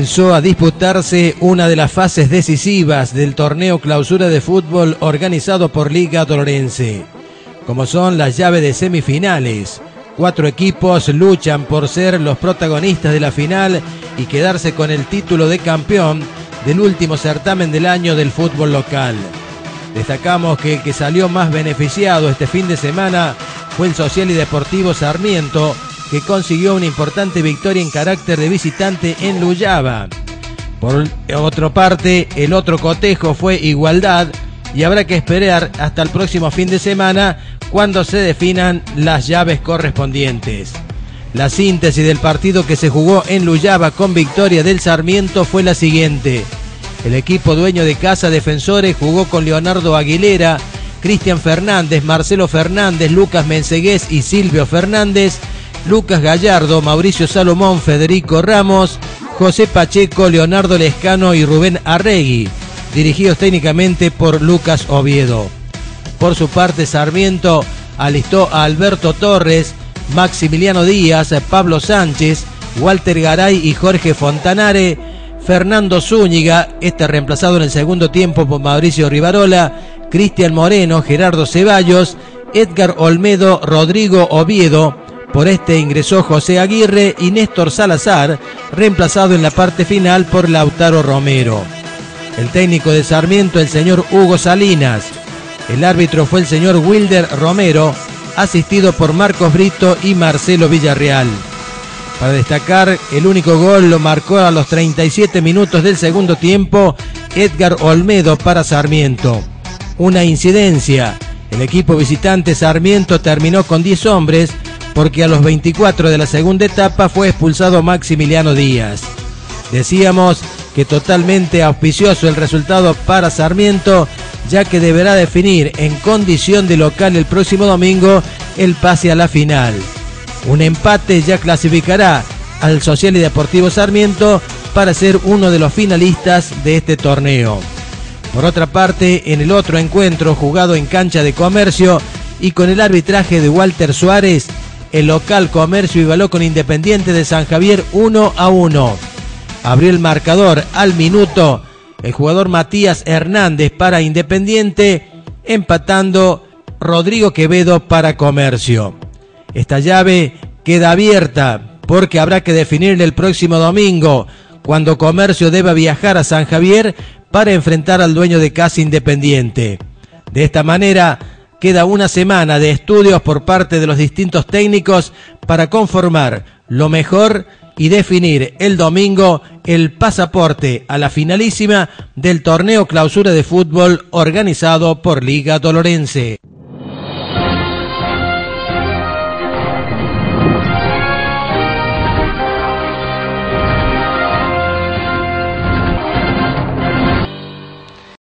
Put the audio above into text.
Comenzó a disputarse una de las fases decisivas del torneo clausura de fútbol organizado por Liga Tolorense, como son las llaves de semifinales. 4 equipos luchan por ser los protagonistas de la final y quedarse con el título de campeón del último certamen del año del fútbol local. Destacamos que el que salió más beneficiado este fin de semana fue el Social y Deportivo Sarmiento, que consiguió una importante victoria en carácter de visitante en Luyaba. Por otra parte, el otro cotejo fue Igualdad y habrá que esperar hasta el próximo fin de semana cuando se definan las llaves correspondientes. La síntesis del partido que se jugó en Luyaba con victoria del Sarmiento fue la siguiente. El equipo dueño de casa, Defensores, jugó con Leonardo Aguilera, Cristian Fernández, Marcelo Fernández, Lucas Mensegués y Silvio Fernández, Lucas Gallardo, Mauricio Salomón, Federico Ramos, José Pacheco, Leonardo Lescano y Rubén Arregui, dirigidos técnicamente por Lucas Oviedo. Por su parte, Sarmiento alistó a Alberto Torres, Maximiliano Díaz, Pablo Sánchez, Walter Garay y Jorge Fontanare, Fernando Zúñiga, reemplazado en el segundo tiempo por Mauricio Rivarola, Cristian Moreno, Gerardo Ceballos, Edgar Olmedo, Rodrigo Oviedo. Por ingresó José Aguirre y Néstor Salazar, reemplazado en la parte final por Lautaro Romero. El técnico de Sarmiento, el señor Hugo Salinas. El árbitro fue el señor Wilder Romero, asistido por Marcos Brito y Marcelo Villarreal. Para destacar, el único gol lo marcó a los 37 minutos del segundo tiempo Edgar Olmedo para Sarmiento. Una incidencia, el equipo visitante Sarmiento terminó con 10 hombres, porque a los 24 de la segunda etapa fue expulsado Maximiliano Díaz. Decíamos que totalmente auspicioso el resultado para Sarmiento, ya que deberá definir en condición de local el próximo domingo el pase a la final. Un empate ya clasificará al Social y Deportivo Sarmiento para ser uno de los finalistas de este torneo. Por otra parte, en el otro encuentro jugado en cancha de Comercio y con el arbitraje de Walter Suárez, el local Comercio igualó con Independiente de San Javier 1-1. Abrió el marcador al minuto el jugador Matías Hernández para Independiente, empatando Rodrigo Quevedo para Comercio. Esta llave queda abierta porque habrá que definirla el próximo domingo, cuando Comercio deba viajar a San Javier para enfrentar al dueño de casa Independiente. De esta manera, queda una semana de estudios por parte de los distintos técnicos para conformar lo mejor y definir el domingo el pasaporte a la finalísima del torneo clausura de fútbol organizado por Liga Tolorense.